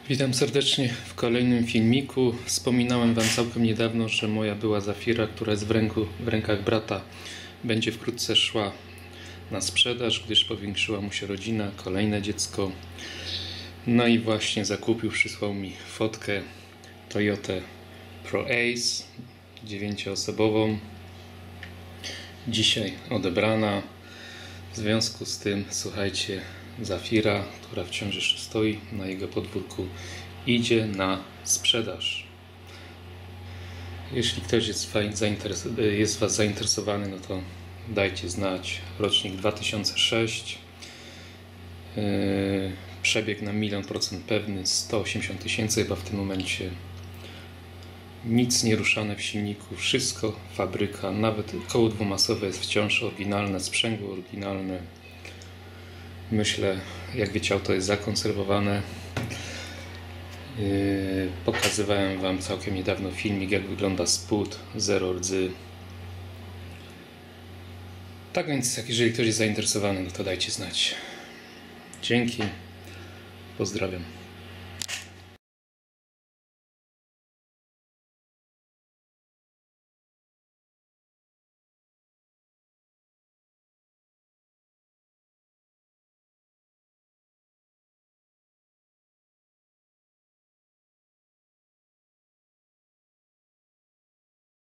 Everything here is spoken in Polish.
Witam serdecznie w kolejnym filmiku. Wspominałem Wam całkiem niedawno, że moja była Zafira, która jest w rękach brata, będzie wkrótce szła na sprzedaż, gdyż powiększyła mu się rodzina, kolejne dziecko. No i właśnie zakupił, przysłał mi fotkę Toyota Pro Ace 9-osobową. Dzisiaj odebrana. W związku z tym, słuchajcie, Zafira, która wciąż jeszcze stoi na jego podwórku, idzie na sprzedaż. Jeśli ktoś jest z Was zainteresowany, no to dajcie znać. Rocznik 2006, przebieg na 1 000 000% pewny, 180 000 chyba w tym momencie. Nic nie ruszane w silniku, wszystko fabryka, nawet koło dwumasowe jest wciąż oryginalne, sprzęgło oryginalne. Myślę, jak wiecie, auto jest zakonserwowane. Pokazywałem Wam całkiem niedawno filmik, jak wygląda spód, zero rdzy. Tak więc, jeżeli ktoś jest zainteresowany, no to dajcie znać. Dzięki, pozdrawiam.